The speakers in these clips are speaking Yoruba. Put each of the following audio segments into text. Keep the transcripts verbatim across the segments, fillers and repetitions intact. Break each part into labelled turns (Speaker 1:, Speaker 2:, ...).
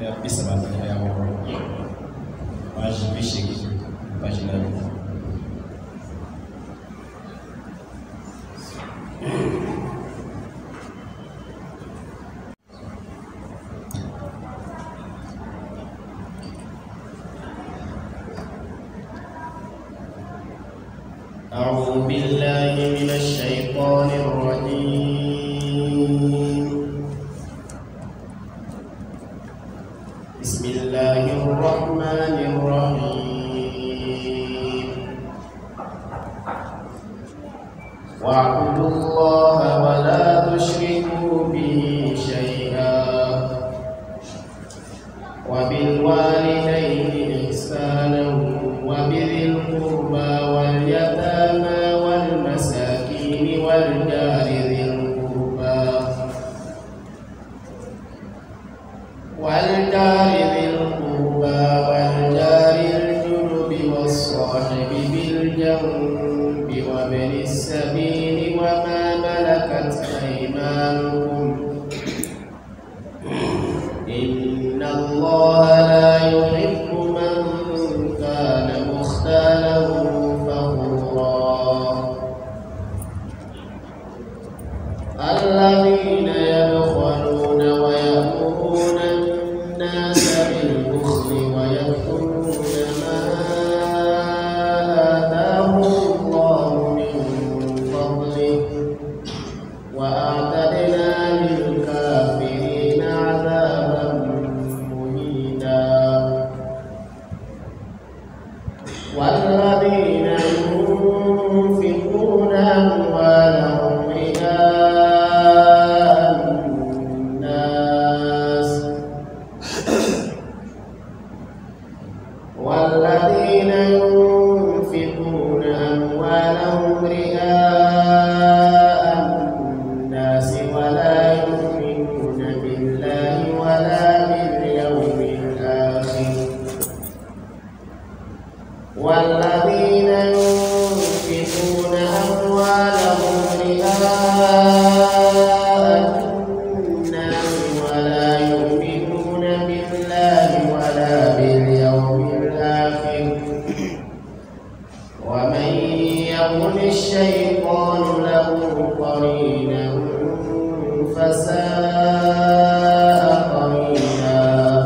Speaker 1: na bisa matanya ya wa maji bishi pagina أعوذ بالله من الشيطان الرجيم بسم الله الرحمن الرحيم واعبدوا الله ولا تشركوا به شيئا وبالوالدين إحسانا وبذي القربى واليتامى والمساكين والجار ذي القربى والجار ذي القربى والجار الجنب والصاحب بالجنب وابن السبيل وما ملكت أيمانكم إن الله لا يحب من كان مختالا فخورا الذين يبخلون ويأمرون الناس بالبخل ويكتمون ما آتاهم الله من فضله وأعتدنا للكافرين عذابا مهينا والذين ينفقون أموالهم رئاء الناس والذين ينفقون أموالهم رئاء الناس ولا يؤمنون بالله ولا باليوم الآخر والذين ينفقون أموالهم رئاء الناس ولا يؤمنون بالله ولا باليوم الآخر ومن يكن الشيطان له قرينا فساء قرينا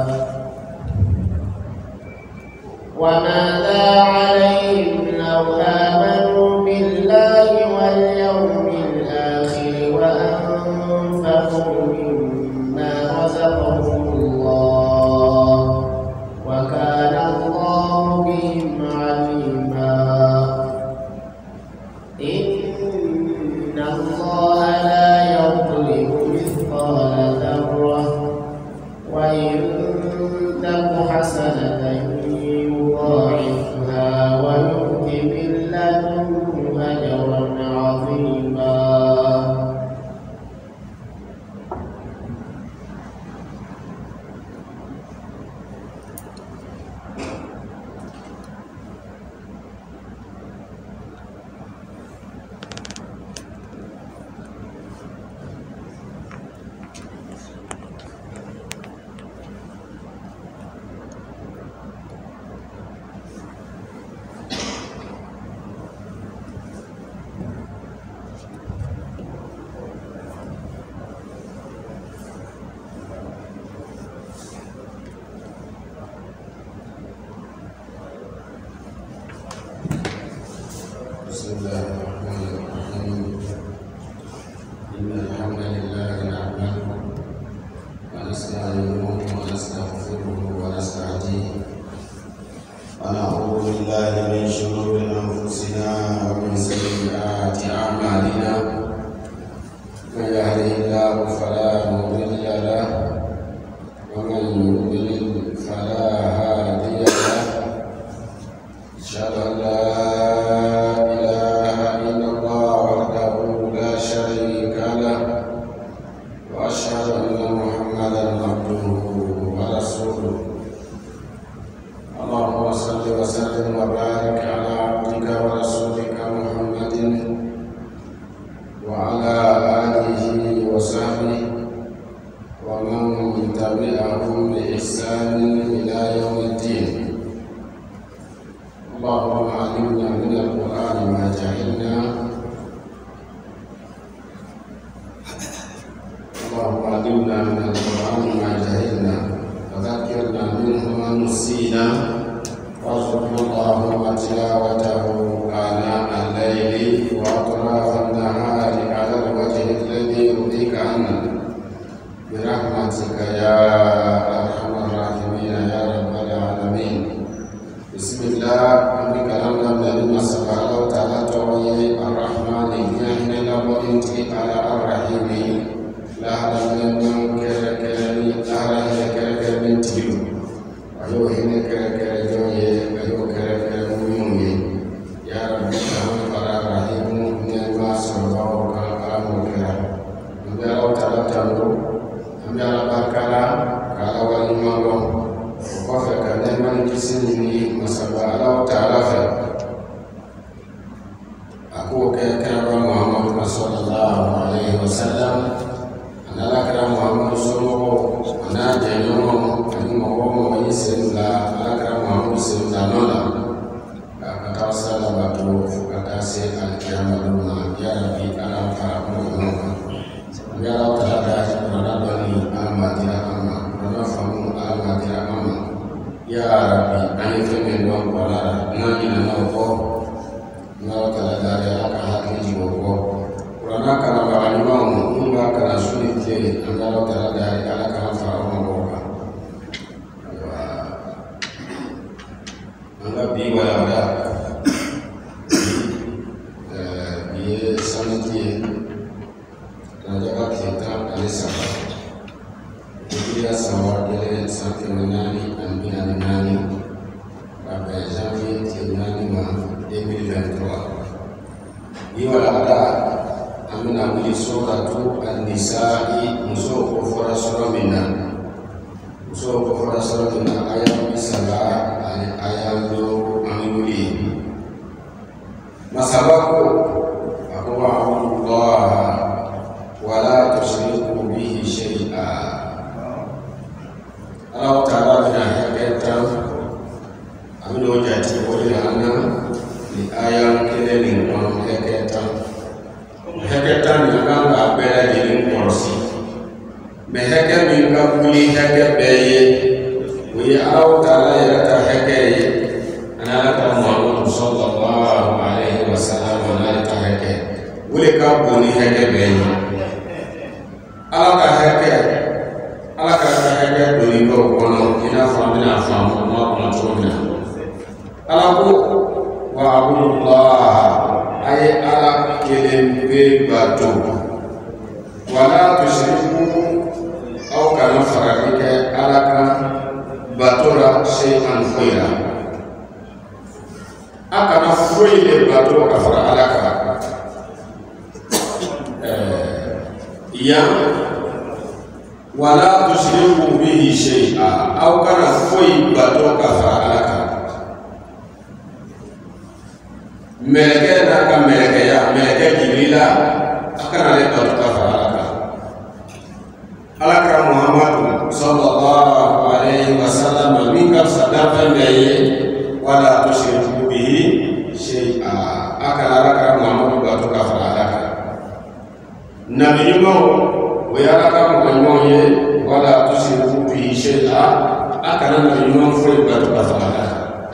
Speaker 1: وماذا عليهم لو آمنوا بالله واليوم الآخر وأنفقوا مما رزقهم الله وكان الله بهم عليما إن الله لا يظلم مثقال ذرة وإن تك حسنة يضاعفها ويؤت من لدنه أجرا عظيما
Speaker 2: بسم الله الرحمن الرحيم إن الحمد لله نحمده ونستعينه ونستغفره ونستهديه ونعوذ بالله من شرور أنفسنا ومن سيئات أعمالنا من يهده الله فلا مضل له ومن يضلل فلا هادي له أشهد أن لا وأشهد أن محمدا عبده ورسوله اللهم صل وسلم وبارك على عبدك ورسولك محمد وعلى آله وصحبه ومن تبعهم بإحسان إلى يوم الدين. اللهم علمنا من القرآن ما جهلنا، اللهم علمنا من القرآن ما جهلنا وذكرنا منه ما نسينا، وارزقنا اللهم تلاوته آناء الليل وأطراف النهار على الوجه الذي يرضيك عنا برحمتك يا أرحم الراحمين يا رب العالمين. بسم الله أمرك لنا من سبحانه وتعالى توي الرحمن نحن لبنت على الرحيم لا لمن كركني أهل كركن تيو أيوه هنا كركن جوي أيوه كركن ميوني يا رب العالمين الرحيم نعم سبحانه وتعالى نبيا تعالى تمرو نبيا بكرة كلا والمالو وقفك نعم كسيني مسبح الله تعالى aku kekerabat Muhammad sallallahu alaihi wasallam anala kera Muhammad sallallahu ana jenyo ani mo mo yisenla ala kera Muhammad sallallahu alaihi kata sallallahu alaihi kata se al-kiyamaluna ya rabbi alam faramu ya Allah ta'ala rana bani al-madina amma rana famu al-madina amma ya rabbi ani femen don wala nani na ko na kala dari aka hakiji ko rana kala bani mamu umba kala suni te Allah ta'ala dari aka faramu ko anga bi wala wala eh bi santi raja kita alisa dia sama dia santi menani ambina nani pada janvier tinani ma dua ribu dua puluh tiga ni wala ada amina bi suratu an-nisa'i musuq fara sura minna musuq fara sura minna ayat bisaba ayat do amuli masabaku aku wa Allah wala tusyriku bihi syai'a. Allah Ta'ala bina hakatan amino jati wali ana ni ayam kene ni kono hakatan hakatan ni kanga bela jeni korsi me hakam min kabuli hakam beye wi Allah Ta'ala yarata hakaye ana la Muhammad sallallahu alaihi wasallam ana ta hakaye wuli ka boni hakam beye ala ka heke ala ka heke doni ko kono ina famina famu ma kono tona ala ko wa abdullah ay ala kelen be bato wala tushriku au kana farabika ala ka batora shay'an khaira akana foyle bato ka fara ala ka ya wala tushriku bihi shay'a au kana foi bato kafara alaka meleke na ka meleke ya meleke jibrila akana le bato kafara alaka alaka Muhammad sallallahu alaihi wasallam minka sadaqa baye wala tushriku bihi shay'a akana alaka Muhammad bato kafara alaka nabi mo wayara ka mo ye wala tusiru bi shay'a akana nabi mo foi batu basala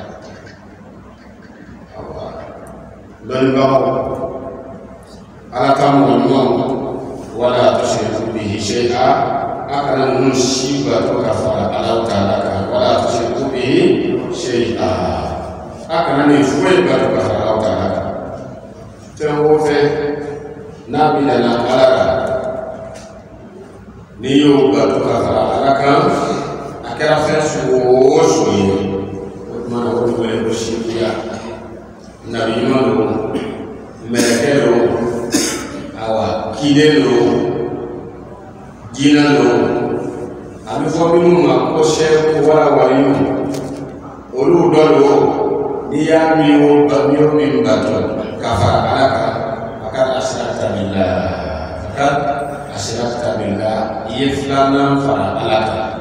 Speaker 2: Allah dan bawo ala ka mo wala tusiru bi shay'a akana nun shi batu kafara Allah Ta'ala ka wala tusiru bi shay'a akana ni foi batu kafara Allah Ta'ala tewo fe nabi dana alara ni yo batu kafara alaka akara fe suwo suyi mana ko wele ko shiya nabi mano melekero awa kidelo jinalo ami fo mi ma ko she ko wala wayu olu dolo ni ya mi o ba mi o mi batu kafara alaka akara asrata billah akara asrata billah yeflana fara alaka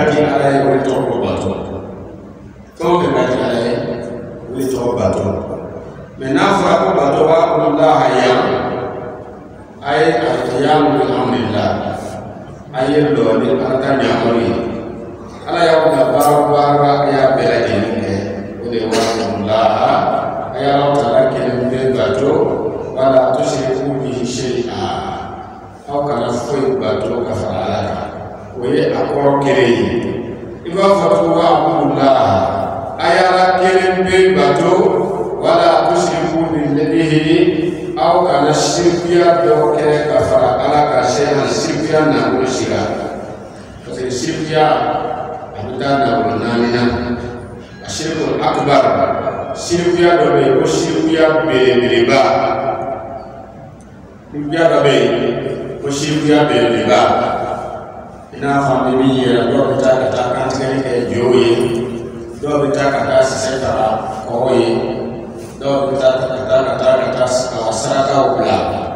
Speaker 2: gaji ala ye wuli tɔgɔ ko bato fɛn o fɛn gaji ala ye wuli tɔgɔ bato mɛ n'a fɔra ko bato b'a kɔnɔ laha yan a ye alikiyamu bi amrila a ye lɔɔni ala ka ɲaamɔri ye ala y'aw ka baara baara a y'a bɛɛ lajɛlen kɛ o de ye wari laha a y'aw taala kelen bɛ bato wala tushriku bihi shay'a aw kana foyi bato ka fara ala kan o ye a kɔrɔ kelen ye i b'a fɔ ko wa'budullaha a y'ala kelen bɛ bato wala tushriku bihi aw kana shirkiya dɔ kɛ ka fara ala ka shay'an shirkiya nabolo sira parce que shirkiya a bɛ taa nabolo naani na a shirkul akbar shirkiya dɔ bɛ yen ko shirkiya belebeleba shirkiya dɔ bɛ yen ko shirkiya belebeleba i n'a fɔ an bɛ min yɛrɛ dɔw bɛ taa ka taa kantigɛli kɛ jo ye dɔw bɛ taa ka taa sisɛ taga kɔgɔ ye dɔw bɛ taa ka taa ka taa ka taa sarakaw bila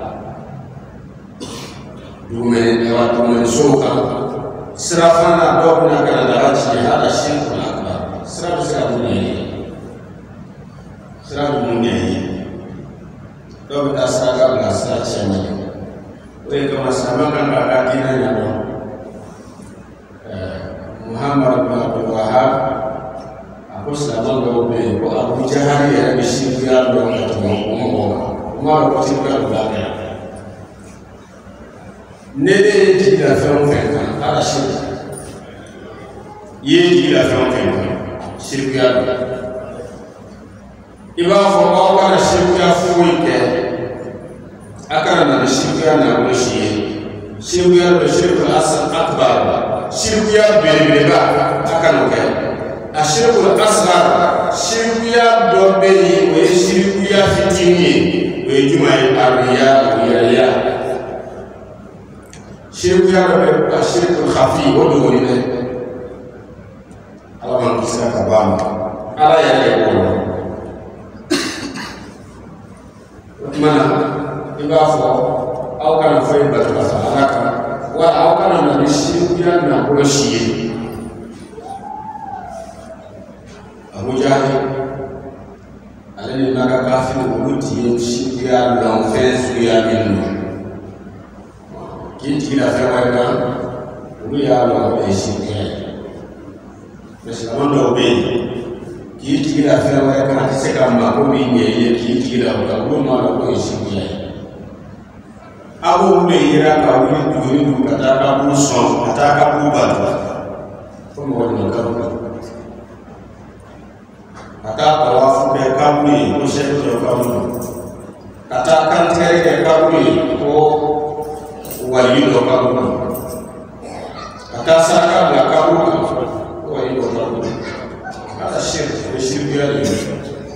Speaker 2: dugumɛnɛ wa dugumɛnɛsow kan sira fana dɔw bɛ na ka na daga ci hali shirkul akbar sira bɛ se ka mun ɲɛ ye sira bɛ mun ɲɛ ye dɔw bɛ taa saraka bila sira cɛman ye o de kama silamɛ kan k'a ka diinɛ ɲɛdɔn Muhammad bin Abdul Wahab a ko silamɛ dɔw bɛ yen ko Abu Jahali yɛrɛ bɛ shirkiya dɔn ka tɛmɛ o mɔgɔw kan o m'a dɔn ko shirkiya dɔ b'a kɛ ne de ye jigila fɛn o fɛn kan ala shirki i ye jigila fɛn o fɛn kan shirkiya dɔn i b'a fɔ aw kana shirkiya foyi kɛ a kana na ni shirkiya nabolo si ye shirkiya dɔ shirkul akbar shirkiya belebeleba a kana o kɛ a shirkul asghar shirkiya dɔ bɛ yen o ye shirkiya fitinin ye o ye jumɛn ye ariya yɛrɛya shirkiya dɔ bɛ a shirkul khafi o dogoni dɛ ala b'an kisi ka bɔ a ma ala yɛrɛ ye o la o tuma na i b'a fɔ aw kana foyi bato ka fara ala kan wa aw kana na ni shirkiya nabolo si ye Abu Jahali ale ni n'aka kafiri olu ti ye shirkiya lɔn fɛn suguya min don k'i jigila fɛn wɛrɛ kan olu y'a lɔn o ye shirkiya ye mɛ silamɛ dɔw bɛ yen k'i jigila fɛn wɛrɛ kan a tɛ se ka mako min ɲɛ i ye k'i jigila o la olu m'a dɔn k'o ye shirkiya ye aw b'olu de yira ka wuli duguni dugu ka taa kaburu sɔn ka taa kaburu bato fo mɔgɔ dama kaburu ka taa tawafu kɛ kaburu ye ko sɛki dɔ kaburu ka taa kantigɛli kɛ kaburu ye ko waliyu dɔ kaburu ka taa saraka bila kaburu kan ko waliyu dɔ kaburu ala shirki o ye shirkiya de ye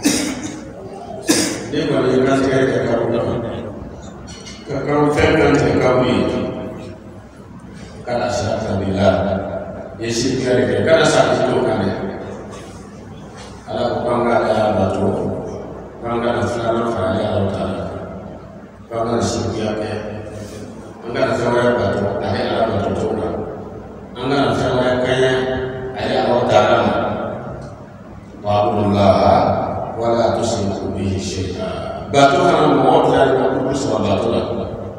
Speaker 2: ne kɔni ye kantigɛli kɛ kaburu kan ka kan fɛn kan tigɛ kaburu ye kana sirata bila ye shirkiya de kɛ kana sa i t'o kan dɛ ala ko k'an k'ale y'a bato k'an kana filanan fara ale ala ta'ala k'an kana shirkiya kɛ an kana fɛn wɛrɛ bato ale ala bato t'o la an kana fɛn wɛrɛ kaɲɛ ale ala ta'ala ma wa'budullaha wala tushriku bihi shay'a bato kana mɔgɔw tila ka kulu sɔrɔ bato la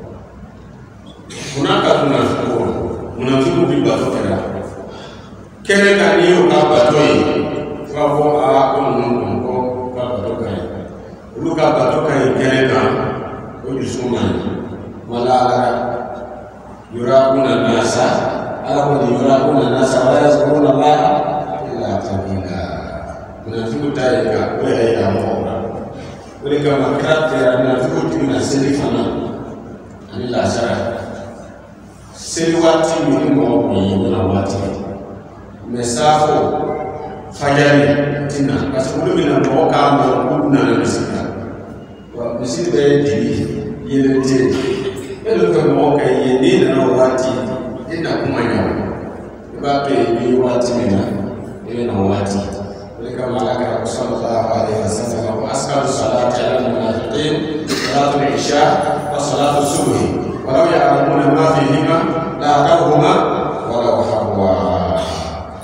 Speaker 2: munna ka munafiku munafiku bi bato kɛra kɛnɛ kan n'i y'o ka bato ye f'a fɔ aa ko ninnu ko ka bato ka ɲi olu ka bato ka ɲi kɛnɛ kan o dusu man ɲi wala ala yurakuna nasa ala ko ni yurakuna nasa wala yazkuruna allaha illa qalila munafiku ta ye ka o yɛrɛ yira mɔgɔw la o de kama kira tigɛra munafiku tun na seli fana ani lasara seli waati min ni mɔgɔ kun ye ɲɛna waati mɛ saafo fajari tina parce que olu bɛna mɔgɔ k'a mɔgɔ k'u nana misiri la wa misiri bɛ digi yɛlɛ te e bɛ fɛ mɔgɔ ka ye n'i nana waati i na kuma ɲa i b'a to yen i bɛ waati min na i bɛ na waati o de kama ala kɛra sallallahu alaihi wa sallam ko askaru salati ala munafiqin salatu isha wa salatu subhi walaw ya'lamuna ma fihima la atawhuma walaw habwa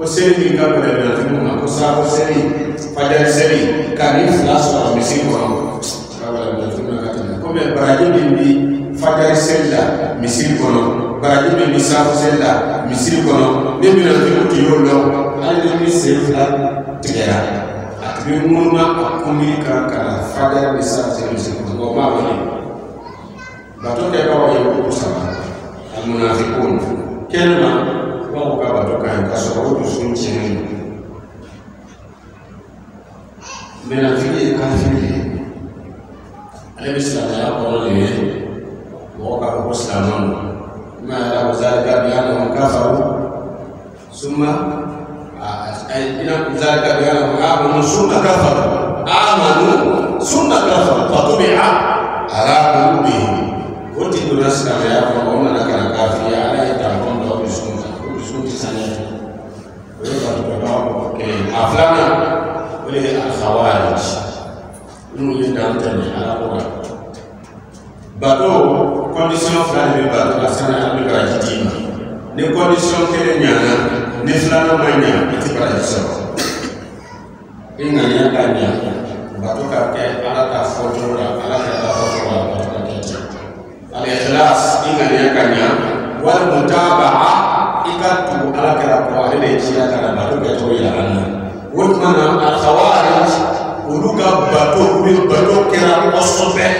Speaker 2: seri ka ko da na ko sa ko seri fajar seri ka ni flash wa misiri ko ka wala na tuma ka tan ko me baraji bi fajar seri la misiri ko baraji bi sa ko seri la misiri ko ne bi na ko ti yo lo ali ni seri la tigera at bi mun ma ko mi ka ka fajar bi sa seri misiri ko ma wala bato ke ba wa yo ko sama al munafiqun kelma Kau kabar doa kasih usun cini, menafiki kafir. Ada Islam ya orang ini, mau kabar Islam, mana bazar kabian orang kafir, semua, ina bazar kabian orang amanu sunna kafir, amanu sunna kafir, fatubi'a ala qulubihim. Waktu itu Islam ya orang orang nak kafir, ada yang tak mau doa sunna. Aflana oleh al-khawarij ini yang terjadi ala bato condition flan be bato asana al garajiti ni condition kele nyana ni flana manya iti parajiso inga ya kanya bato ka ke ala ta foto ala ta foto bato ka ke al ikhlas inga ya kanya wal mutaba'a ikatu ala kala ko ale ciya kana bato ke to ya anna wotmana al khawarij uluga bato bil bato kera osobe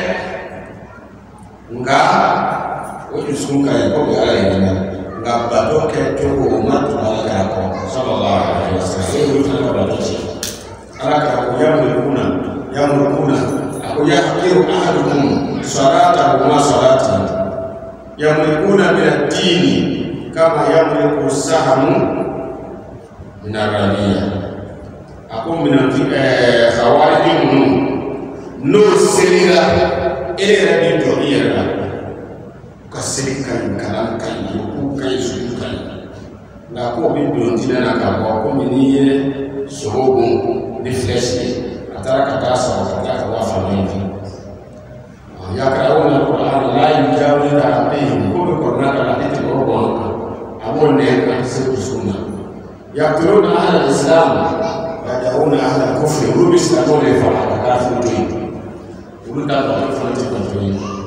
Speaker 2: nga oju sunka ko be ala ina nga bato ke to ko matu ala kala ko sallallahu alaihi wasallam e wotmana bato ci ala kala ko yamuluna yamuluna ako ya hakiru ahadukum salata wa salati yamuluna bil dini kama yamliku sahamu minarania aku minanti eh khawarij nu no selira era bi to ira kasilikan kalam kan yuku kai sukan na ko bi do dinana ka ko miniye sohobu di flesh atara kata sa kata wa family ya karawna alquran la yujawiru rabbihim ko ko na ka hadith ko ko abon ne ka se sunna yaqtuluna ahla al-islam wa yad'una ahla al-kufr rubis abone fa kafir ulunda ba fa ti ko to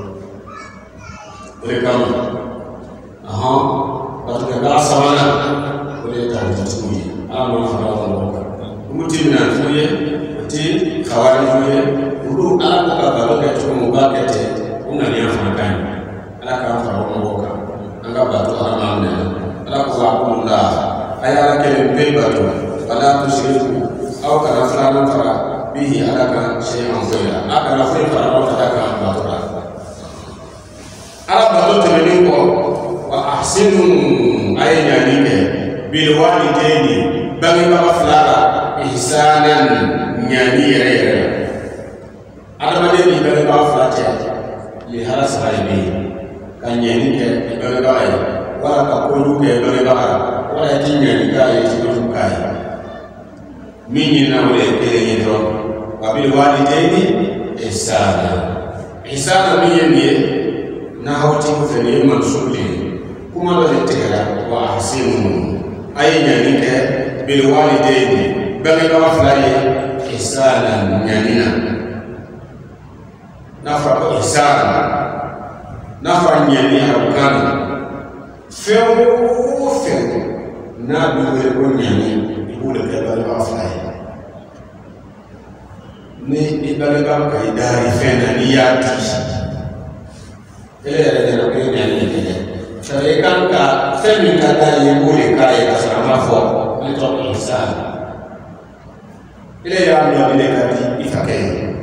Speaker 2: ole kam aha ba to ga sawana ole ta ti tuyi amma fa ba ko mutimna tuye ti khawari tuye ulu ala ko ka ba ga to mo ba kete una ni afa kan ala ka fa ko ka anga ba to ala ma ala ko wa ko nda ayala ke be ba to wala tushriku aw kana fara fara bihi ala ka shay'an ghayra aka na fa fara wa ta ka ba to ala ba to tele ko wa ahsinu ayya ni ke bil walidaini bangi ba fara ihsanan nyani yere adama de ni bangi ba fara ta li haras haibi kan nyani ke bangi ba ai wala ka ko lu ke bangi ba wala tinya ni kai ti ko kai minni na wala ke ni to wa bil walidaini ihsana ihsana minni na hawti ko fene mansuli kuma do tera wa ahsinu ayya ni ke bil walidaini bangi ba fulani ihsana nyanina nafa ko ihsana nafa nyani harukana feu feu na bi wele ko nyani ibule ke bale ba fulani ni ibale ba ka idari fena ni yati ele ele ko nyani ni sare kan ka femi ka da ibule ka ya sama fo ni to ihsana ile ya ndo ile kati ifake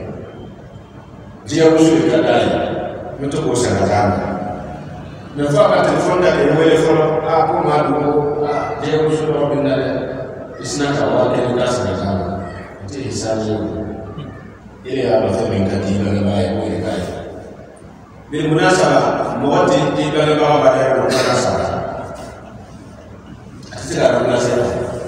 Speaker 2: dia usul kadai mtu ko sanadana nafaka telefoni da wele folo a ko ma do a dia usul ro binale isna ka wa ke ka sanadana ti hisabu ile ya ba fami kati ba ba ya ko kai bil munasaba mawati ti ba ba ba ya ko ka sala asira munasaba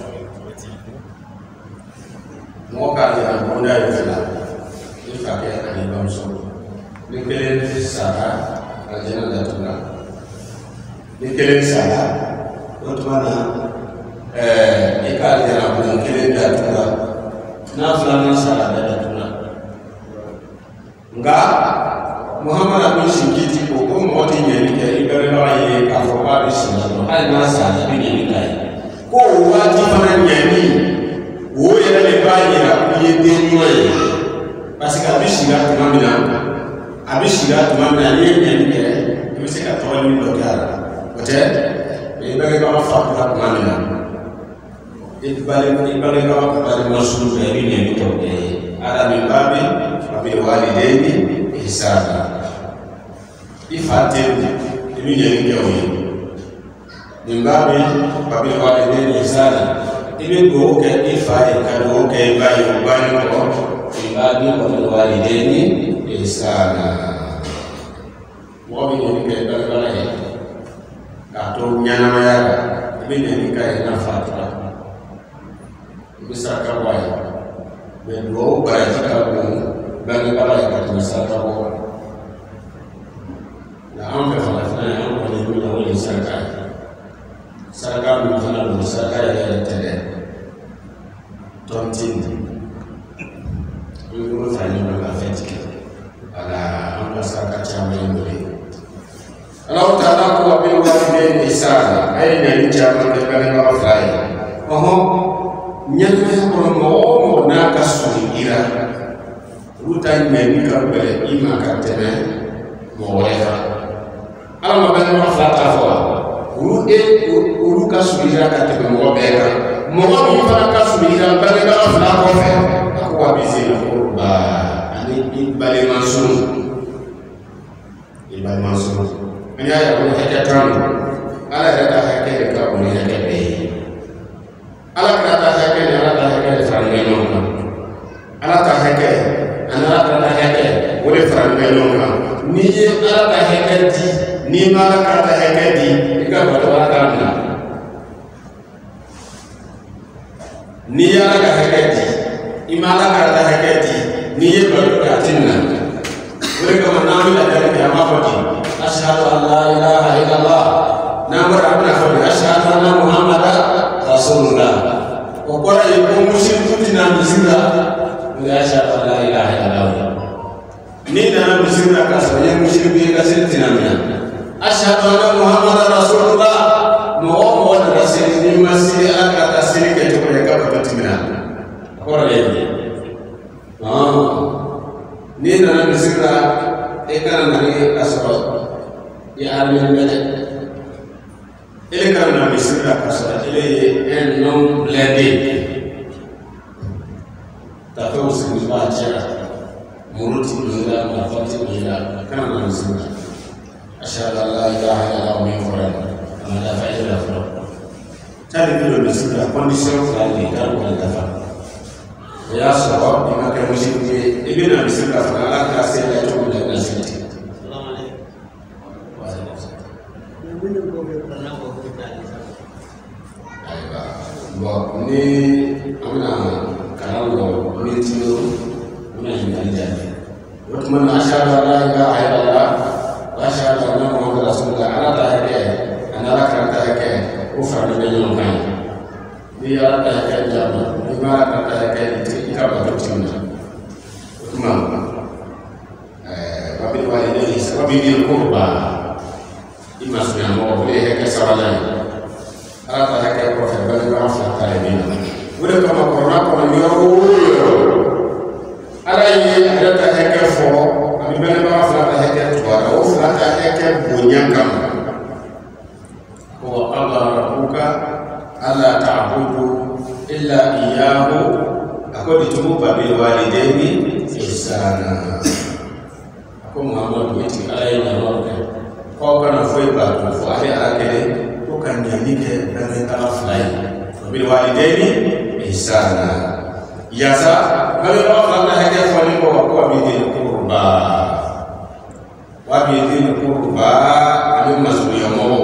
Speaker 2: moka ya bunda ya fela ifake ani bamso nikelen sara ajena datuna nikelen sara otmana eh ikal jana bu kile da tula na fulana sala da tula nga Muhammad abin shikiti ko ko moti nyani ke ibere ba ye ka fo ba bi sala ai na sala bi nyani kai ko wati fana nyani wo yele le ba yira ku ye de nyoy parce que abi shiga tumamina abi shiga tumamina ye nyani ke bi se ka to ni do kara ote e ba ga ma fa ka tumamina e ba le e ba le ga ma ba le masul be bi nyani to e ara min babi abi walidaini ihsana ifatin ibi nyani ke o min babi abi walidaini ihsana ibi go ke ifai ka go ke bayi bani ko min babi abi walidaini ihsana mo bi nyani ke ba ba e ka to nyana ma ya ibi nyani ka e na fatwa bisa ka wai ben go ba ji ka go bani ba ya ka to sa ka go la am ka fa fa ya ko ni la wali sarka sarka mu fana do sarka ya ya tele tontin ni ko fa ni ba fa ti ala am ka sarka cha mai ngore Allah Ta'ala ko bil walidain ihsana ay ni cha ma ka bani ba fa ya oho nyaka ko mo mo na ka su ira rutan me ni ka bele ima ka teme mo wala ala ma bani ma fa ta fo uru e uru ka su ira ka teme mo bela mo mi fa ka su ira bani ba fa ko fe ko wa bi se ko ba ani ibale mansur ibale mansur ani aya ko hakatan ala da hakatan ka ko ni hakatan ala ka ta hake ni ala ta hake farangelo ka ala ta hake ana ta ta hake wole farangelo ka ni ye ala ta hake di ni ma ala ka ta hake di ka ba ta ka na ni ala ka hake di imala ka ta hake di ni ye ba ka tinna wole ka ma na mi la da ka ma ko di ashhadu an la ilaha illallah namar abna fa ashhadu anna muhammadan rasulullah okora yeko mushriku tina mizira ya sha la ilaha illallah ni na mizira ka so ye mushriku ka tina mina ashhadu anna muhammadar rasulullah mo mo na rasul ni masiri aka tasiri ke to ka ka tina okora yeke ah ni na mizira e kana na ka so ya armen bele ele kana misira kasara ele en nom blende ta ko sin ba jara muruti ngira ma fati ngira kana misira ashhadu an la ilaha illallah min quran ma la fa'ila lahu tali bilo misira condition fali kan ko da fa ya sawa ina ka mushiki ibina misira fa ala ka sai da to da nasiti bon ni amna kanal lo ni tino muna yin jani wato man ashhadu an la ilaha illallah wa ashhadu anna muhammadar rasulullah ana ta hake ana la kan ta hake o fa ni ben kan ni ya ta hake jama ni ma ta ta hake ni ka ba to tino kuma eh wabil walidaini wabil qurba imasnya mo le hake sawala ala ta hake ko fa bal ma fa ta ni wala kama corona ko ni yo ala yi ala ta hake fo ami bal ma fa ta hake to ara o fa ta hake bonya kam wa qala rabbuka alla ta'budu illa iyyahu akodi tumu babil walidaini ihsana ko muhammad witi ala na roke ko kana foi ba to fo ale akele kan yani ke dan ta aflai bil walidaini ihsana yasa kalau Allah hanya fani ko ko bi dil qurba wa bi dil qurba al mas'ul mo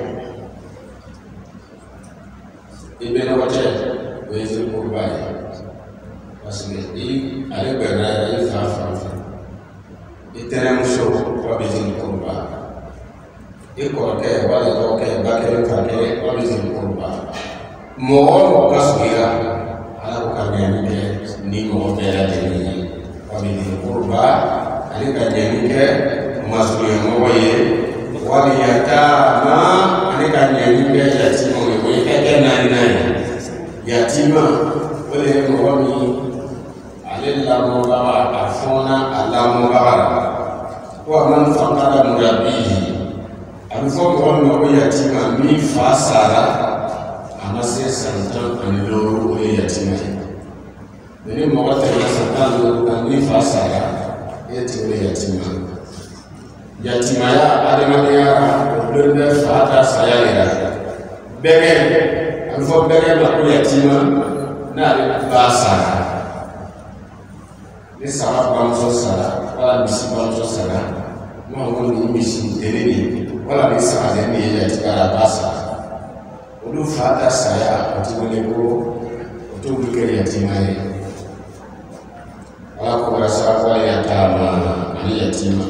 Speaker 2: ibn wajh wa dil qurba wasmi di ale bera il fa fa itera muso wa bi dil qurba iko ke wala to ke bakere ka ke wala zin kurba mo kasira ala ko kanyani ke ni mo bela de ni family qurba ali kanyani ke masuliyo mo ye wali yatama ali kanyani ke yatima mo ye ke nani nani yatima wale mo wami ali la mo ba afona ala mo ba wa man faqada murabihi abi fo mo mo yatima mi fasara amase santan ani loro o yatima ni mo wata ya santan loro ani fasara yati o yatima yatima ya adama ya lolo fata sayalira bege abi fo bege ma ko yatima na ri fasara ni sara ba mo sara wala bisi ba mo sara mo mo ni bisi dereni wala ni sara ni yatika basa olu fata saya ati wole ko to bukere yatima ye ala ko rasa ko yatama ani yatima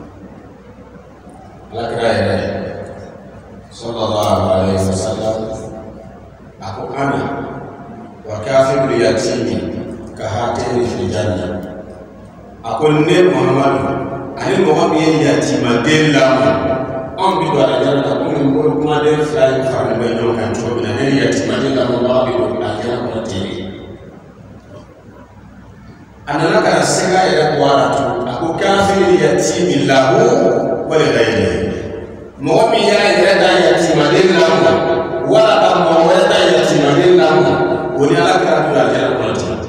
Speaker 2: ala kaya sallallahu alaihi wasallam aku ana wa kafir yatimi ka hatani fi janna aku ne muhammad ani muhammad ye yatima delamu on bi do ala jana ko min ko kuma de fly fa be no kan to na ne yatima de la mo ba bi do ala jana ko tiri anana ka sega ya ko ara to ko kafir yatimi lahu wala ghayri mo mi ya ira da yatima de la mo wala ka mo wa da yatima de la mo woni ala ka to ala jana ko tiri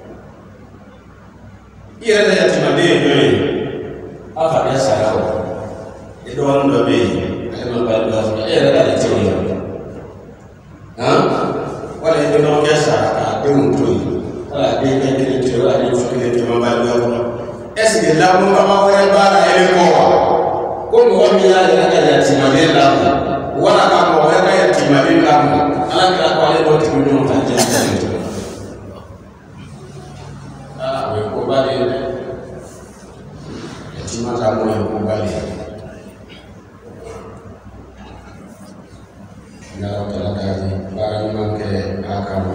Speaker 2: ira da yatima de no afa ya sarawo itu orang lebih, kalau balas era ada cewek, ah, kalau itu orang biasa, ada untuk, kalau dia kan jadi cewek, ada untuk dia cuma balas, esok lalu kamu orang bara elokwa, kau mau biar ada yang cimarin lalu, wala kamu orang yang cimarin lalu, anak kita kalau itu timbul saja itu, ah, kau balik, cuma kamu yang kau balik. Kalau terkait barang mangke akan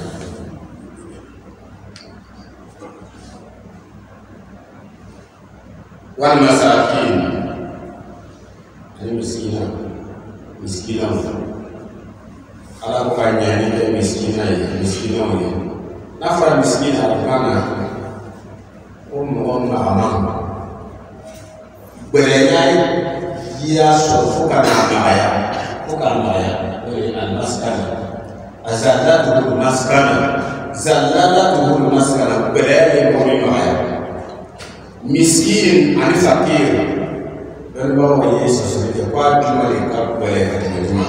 Speaker 2: wal masakin ini miskin miskin ala bukannya ini kayak miskin aja miskin aja nafra miskin ada mana um um amam berenai dia sofukan abaya bukan abaya al-maskana azallatuhu al-maskana zallatuhu al-maskana belai momi maya miskin ani fakir dan bawa Yesus itu kwa juma lengkap belai katika juma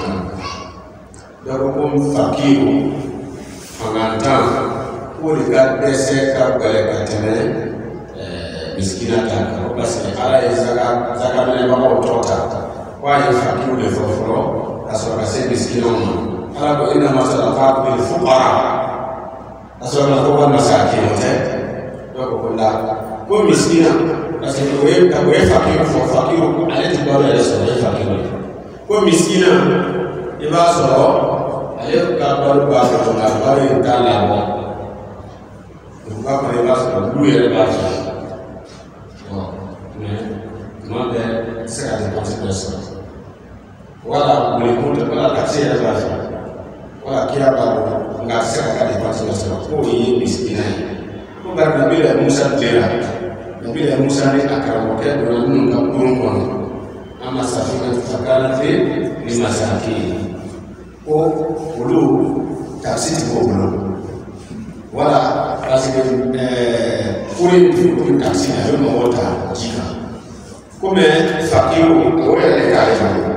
Speaker 2: dalam fakir pengantam kulihat desa kap belai katika miskin ada kalau pasti ala zakat zakat belai bawa utota kwa fakir lefofro asal kasih miskinum, kalau ini masalah bil fuqara, asal melakukan masakin, macam, tu pula, kau miskin, asal kau kau fakir, fakir, ada tiga orang asal fakir, kau miskin, ibarat soro, ayat kabar baru kabar yang kalah, bukan mereka soro, dua yang baca, oh, ni, mana sekarang konsekuensi. Wala mlimuta wala kasira basi wala kiaba ngasira kadi pasi ngasira ko yi miskina ko bar nabi la Musa tera nabi la Musa ni akram ko do nun ka kurun kon ama safina fakana fi ni masakin ko ulu tafsiri ko bulu wala kasira eh kurin kurin tafsiri ayo mo wota jika ko me fakiru ko ya kale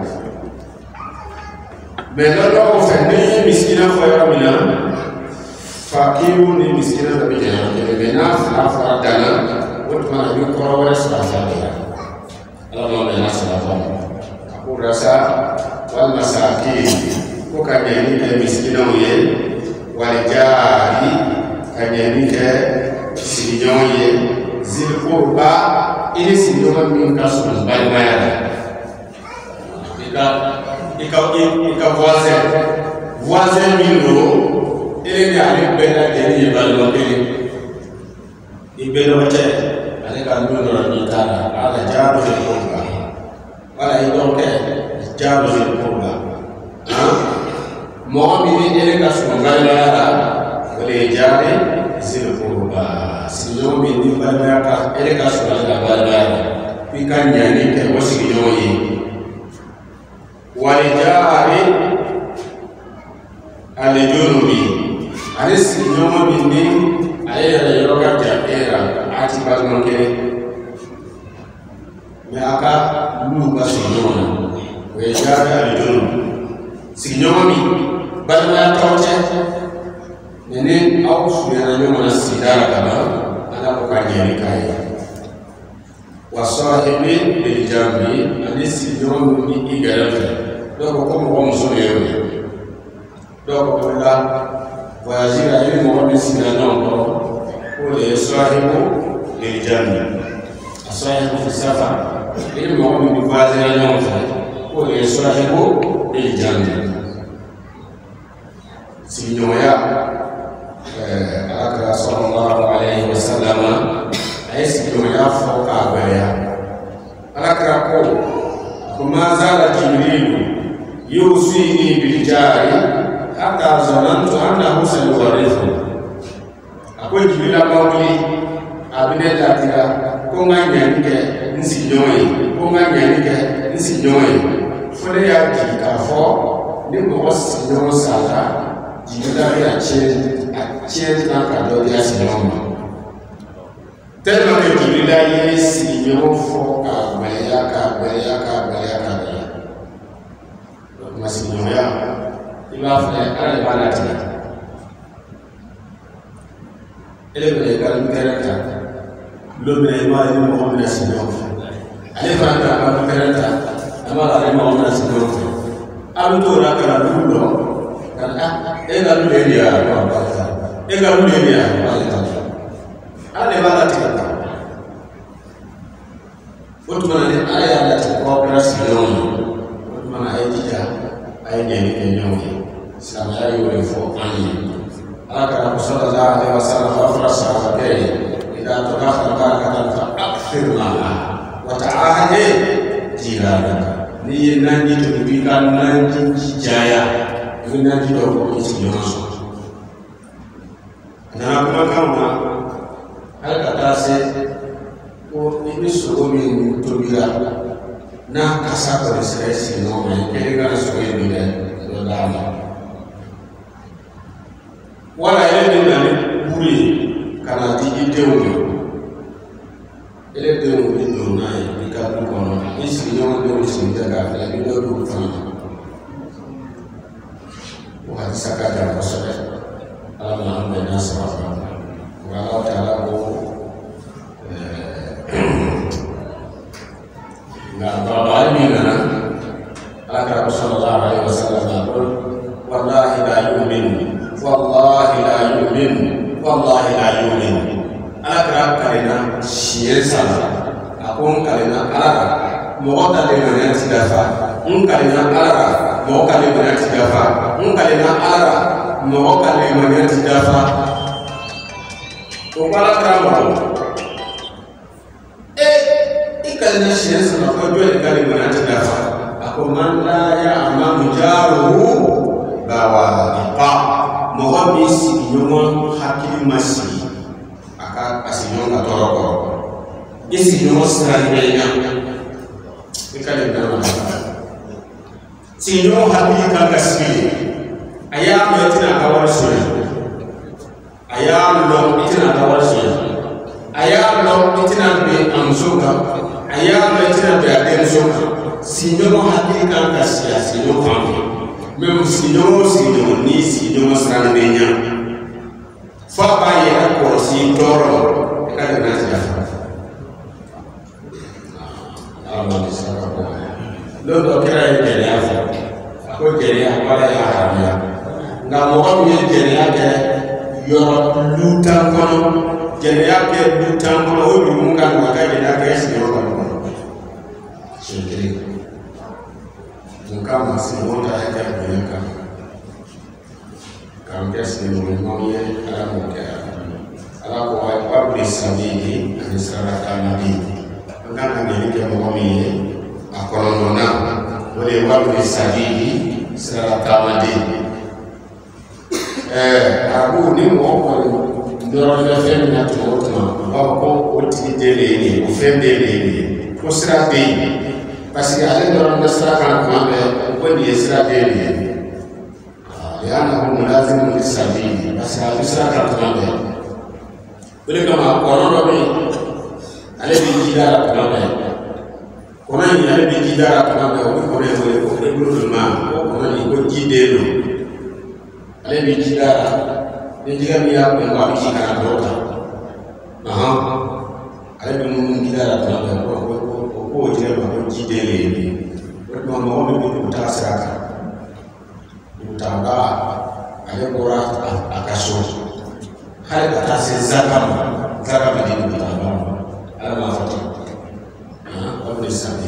Speaker 2: Bela lo ofendi miskina faya mina fakiru ni miskina da bijana ke bena fa dana wot mana bi ko wala sa sa ya ala ma bena sa sa aku rasa wal masakin ko kanyani ke miskina ye wal jari kanyani ke sijon ye zil qurba ini sijon min kasul bal mayada ika ika ika voisin voisin milo ele ni ale bela deni balwa kele ibelo che ale kan do do ni tara ala jabu se konga wala idonke jabu se konga ha mo mi ele ka sunga la wala jabe se konga sino mi ni balwa ka ele ka sunga la balwa pikanya ni ke wasi yoyi wala jabe ale junubi ale sinoma bindi ale yara yoroga jabera ati balman kere me aka luga sinoma we jabe ale junubi sinoma mi balma tawche nene au suyana nyoma na sidara kama ala ko kanyeri kai wasahibi bil jambi ale sinoma mi igarata do ko mo mo so yewe donc on a voyagé à une mort sinon encore pour les soirs les jeunes à soir pour safa une mort de voyagé à une pour les soirs les jeunes sinon ya ala sallallahu alayhi wa sallam ay sinon ya foka baya ala ko kuma zala jibril yusini bil jari hatta zanantu annahu sayuwarithu akwai jibila mawuli abine tatira ko nganya nike nsi nyoyi ko nganya nike nsi nyoyi fole ya jika fo ni mo sinyo sala jibila ya chen a chen na ka do ya sinyo tellement que jibila ye sinyo fo ka baya ka baya ka baya ka baya ma sinyo ya iba fle ala bana ti ele bele ka luterata lo bele ma ni mo na sino ale fa ta ba luterata ama la mo na sino alu to ra ka lu lo kan a e ga lu le ya ba ba ta e ga lu le ya ba ta ale bana ti ta foto na ni aya na ti ko pra sino foto na ai ti ja ai ne ni ke nyomi sama ya yule fo ani aka sallallahu alaihi wasallam afra sahabai idha tadakhala barakatan fa akthir ma'a wa ta'ahadi jirana ni nanji to bikan nanji jaya ni nanji to ko isiyoso na kuma kama haka tase ko ni so mi to bira na kasa ko stress no me kega so ni ne do dama wala ele na buri kana ti idewo ele dewo ni do na ni ka ko no isi yo do isi daga la ni do do fa wa saka da wasala ala ma na safa wa ala taala ko na baba ni na ala sallallahu alaihi wasallam wallahi la yu'min wallahi la yu'min wallahi la yu'min ala karina shiye sala akon karina ala mo ta le na ti dafa un karina ala mo ka le na ti dafa un karina ala mo ka le na ti dafa to kala kramo e ikalina shiye sala ko do le kale na ti dafa akon man la ya amamu jaruhu bawa iqa mo bi si yomo hakili masi aka asinyonga toroko isi yomo siranya ikale na si yomo hakili kanga sili ayam yatina kawar sura ayam lo itina kawar sura ayam lo itina be amsuka ayam yatina be adensuka si yomo hakili kanga sia si yomo kanga même si nous si nous ni si nous sera benya fa ba ya ko si toro ka na ja Allah disara ko lo do kira ya ya fa ko kere ya wala ya haramya nga mo mi kere ya ke yo lutan kono kere ya ke lutan kono o bi mun kan wa ka ya ke si yo kan shekere mun kama si wonda ya ke benya kan kesi ni mwenye ala mokea ala kwa wabli sabili anisaraka nabi ngana ngelike mwami akolondona wale wabli sabili saraka nabi eh abu ni mwoko ndoro na femi na tuotma wako otidele ni ofendele ni kosra be parce que ale ndoro na saraka nabi wani esra be yana humu lazima nisabili basi alisra katambe wale kama konono be ale bijidara katambe kona ni ale bijidara katambe ko ko ne ko ko ko ma ko ko ni ko jidelo ale bijidara ne diga mi ya ko ma bi kana dota aha ale bi mun bijidara katambe ko ko ko ko jere ma ko jidele ni ko mo mo bi ko tasaka utamba ale bora akaso hali batase zakama zakama dini utamba ala mafuta ah wabne sabi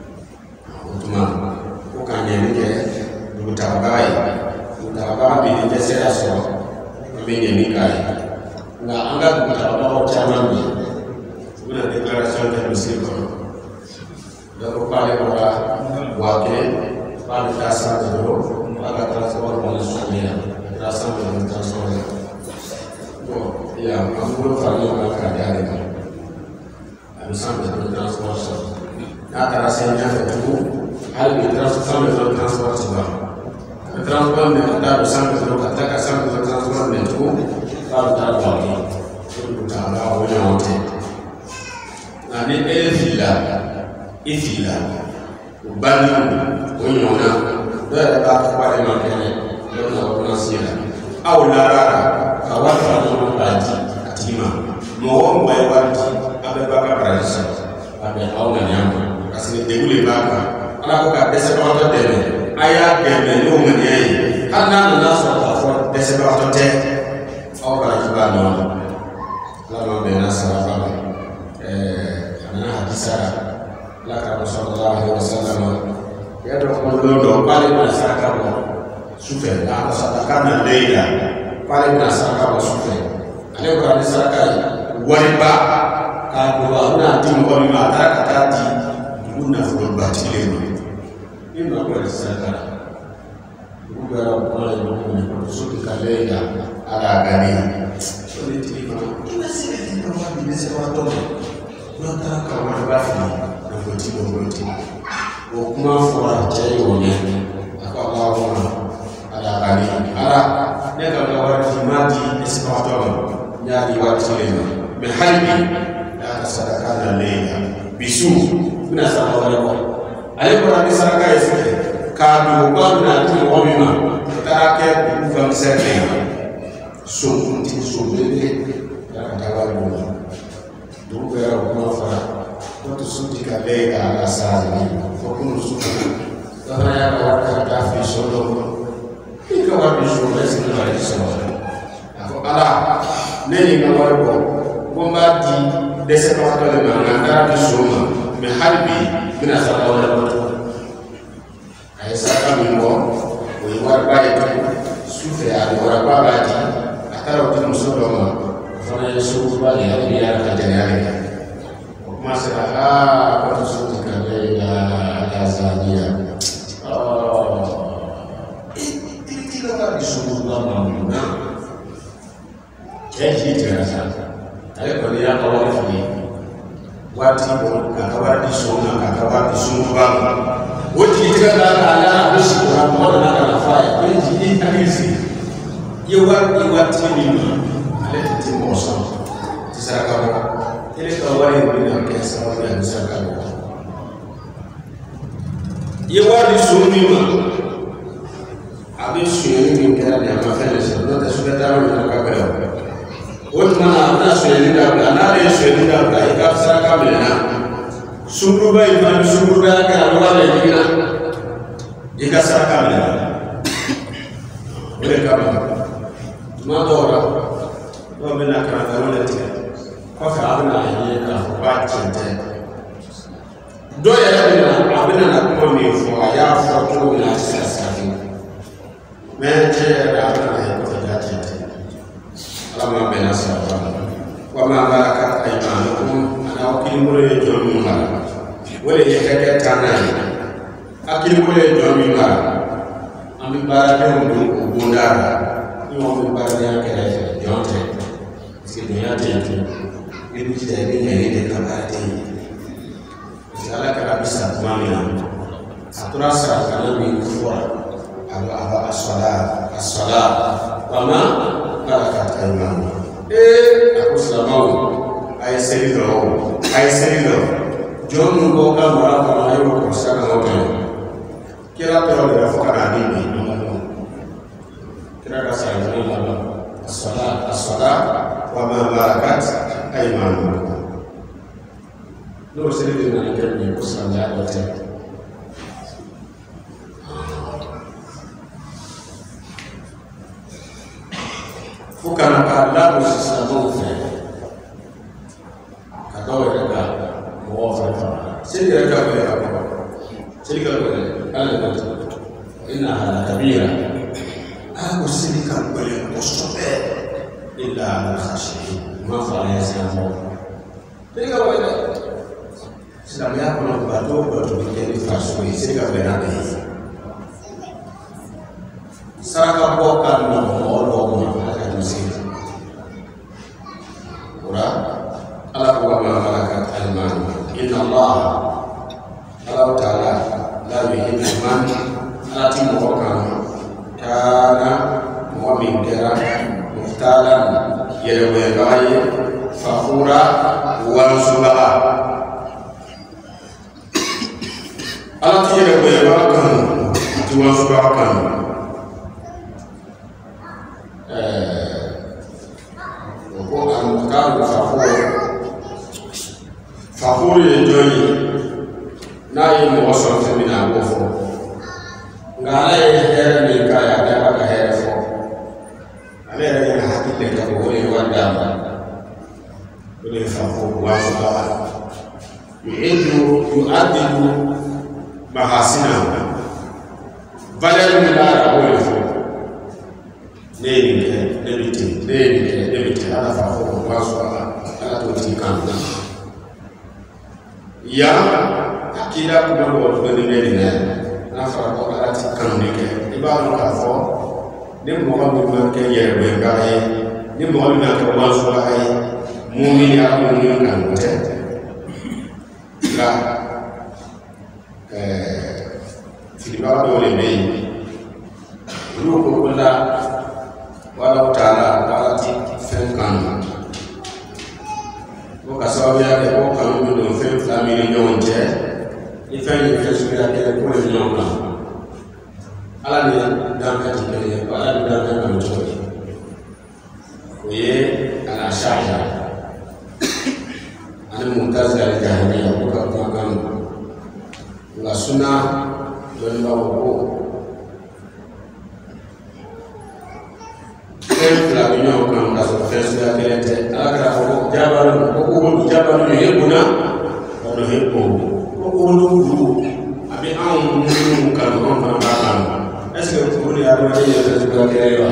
Speaker 2: utuma ukanyenge utambai utamba bi desera so mbenge nikai na anga utamba chama ni una declaration de musiko ndio pale bora wake pale tasa ndio para transformar con su vida, transformar con transformar. Bon, il y a un boulot famille à faire derrière. Elle semble être transformation. Là, tu as enseigné à faire tout. Elle est transformée dans le transport. Le transport de la semble de l'eau, la semble de le transport de tout. Là, tu as parlé. Tu as là, on est monté. La née est fila, est fila. Au bas de l'eau, on y a. Dɔw b'a fɔ ale ma kɛnɛ dɔw na o kuna si la aw lara ka wari fara ɲɔgɔn k'a di a tigi ma mɔgɔ o mɔgɔ ye wari di a bɛ ba ka baraji sɔrɔ a bɛ aw ŋaniya ma parce que degun de b'a kan ala ko ka dɛsɛbagatɔ dɛmɛ a y'a dɛmɛ n'o ŋaniya ye hali n'a nana sɔrɔ k'a fɔ dɛsɛbagatɔ tɛ aw baraji b'a nɔ la ala ma bɛnna sarafa ma ɛɛ a nana hadisa ala ka sallallahu alaihi wasallam ya do ko do pale na saka bo sufe na sadaka na leila pale na saka bo sufe ale ko ani saka wariba ka ko na ti mo mi ma ta ka ti dunna fo ba ti le ni ni ma ko saka ko ga ko na ko ni ko su ka leila ala gani so ni ti ma ina se ti ko ma bi se wa to no ta ka wa ba fi na ko ti bo ti o kuma fɔra cɛ ye o ɲɛ a ko ala kɔnɔ ala ka ni ala ne ka ka wari di ma di esibagatɔ ma n y'a di wari cilen ma mɛ hali bi n'a ka sadaka nalen yan bisu n bɛna saraka wɛrɛ kɔ ale bɔra ni saraka ye sɛbɛn k'a don k'a bɛna di mɔgɔ min ma o taara kɛ dugu fɛnmisɛn de ye sokuntigi sobele n'a ka taa wari bɔ dugu bɛɛ o kuma fɔra watu suti ka bei ala sana wakunu suti kama ya waka tafi solo ika wapi shule sina wali solo ako ala neni ka warbo bomba di dese ka watu le manganga di soma me halbi mina sababu la watu ay saka mimbo we warba yetu sufe ali warba badi atara uti musodoma fana yesu bali ya ya ka jani masalah apa tersebut kerana Tanzania. Ini tidak disuruh dalam mana. Jadi terasa. Ada kerja kawan ini. Wati pun kawan di sana, kawan di sana. Wati tidak ada habis orang mana nak nafai. Jadi ini sih. Iwat iwat ini. Ada timur sana. Disarakan. Ele kawari wina ke sababu ya misaka ko ye wari sunima abi suyeni min kala ya mafele so do ta sugata ro na ka ba won mana na suyeni da na le suyeni da ka ka saraka mena suruba iman suruba ka ro le dina e ka saraka mena ole ka ba ma dora do mena ka da ro le tia kofa abuna ye ka ba kinte do ya abuna abuna na kuma me fo ya fo to na sasa me je da abuna ye ko da heke tanai akili ko le jomi ma ami bara de mo bondara ni mo mi bara ya kere jonte si dunia te ni bi de ni ni de kabati ala kabisa mamina atura sa kana bi fura aba aba as-salat as-salat wama barakat ayman eh aku selama ay selilo ay selilo John go ka mara ka ayo ko sana mo kira pero de foka ni ni kira ka sa ni la as-salat as-salat wa ma barakat ayman no selilo na ke ni ko sana ya te foka na ka la ko sa mo fe ka do ka سيدي ركب يا أبو سيدي ركب أنا قلت إنها كبيرة أبو سيدي ركب والصبر إلا على الخاشعين ما فعل يسلم سيدي ركب سلام يا أبو نبضو بدو بكني فاسوي سيدي ركب نبي سرقة بوكا نبضو لوما هذا المسير ورا على قوة ما ملكت أيمانكم إن الله الله تعالى لا يحب من أتي موكا كان مؤمن كرا مختالا يروي غاي فخورا وانصبا الله يروي غاكا وانصبا كان وقال المختار فخور فخور يجوني ناي موصل فينا بوفو ngala ye hera ni kaya da ka hera fo ale ya hakite ka ko ni wanda ma ni fafo wa fa yu'idu yu'addidu mahasina valeur ni la ko le fo ne ni ke ne biti ne ni ke ne biti ala fafo wa fa ala to ti kan ya akida kuma ko ni ne ni na fara ko ala ti kan ni ke ibadu ka fo ni mo ko mi man ke ye be ga ye ni mo mi na ko wa so ay mu'min ya mu'min kan te la eh filiba do le be ru ko kula wala taala wala ti fen kan ko ka sababu ya ko kan mi do fen family nyonje ifanye kesho yake kwa nyonga ala ni dhambi yake kwa ala ni dhambi ya mtoto yeye ana shaka ana mumtazi alijahania kwa kwa kama la sunna ndio wao kwa la nyonga kwa kesho yake lete ala kwa jabaru kwa kwa jabaru yebuna ndio hepo olu abi an mu kan ko ma ba kan est ce que ko ni ado ni ya ko ke yo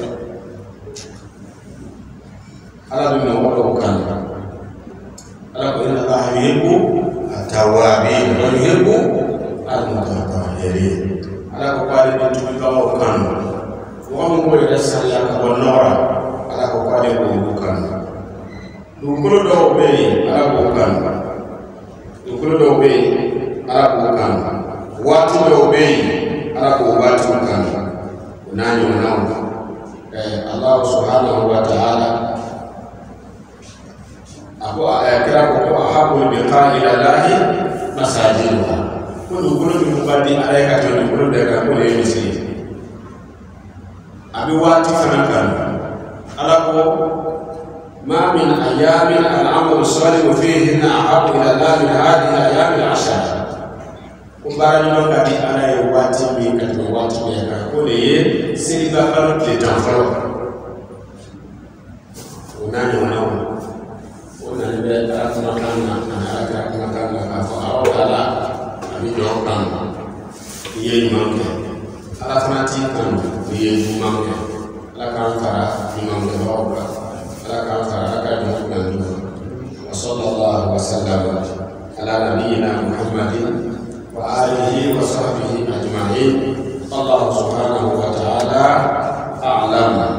Speaker 2: ala bi mo ko kan ala ko inna allah yuhibbu at-tawwabin wa yuhibbu al-mutatahhirin ala ko pare ko tu ka ko kan ko mo ko ya sala ka ko nora ala ko pare ko kan du ko do be ala ko kan Ukulu do be ala ko kan watu do be ala ko watu kan nani wanao eh Allah subhanahu wa ta'ala ako ayakira ko ahabu bi qa'ila lahi masajiduha kudu kudu mubadi alayka to kudu daga ko le misi abi watu kan ala ko ما من أيام العمل الصالح فيهن أحب إلى الله من هذه الأيام العشر. Kumbaran mo kadi ana yo wati mi kadi wati mi ka ko le siliba kanu le tanfalo. Unani wanao. Unani be atuma kana ana aka atuma kana ka fa awala abi do kan. Iye manke. Ala fanati kan iye manke. Ala kan fara manke ba. وصلى الله وسلم على نبينا محمد wa alihi wa sahbihi ajma'in. Allah subhanahu wa ta'ala a'lam.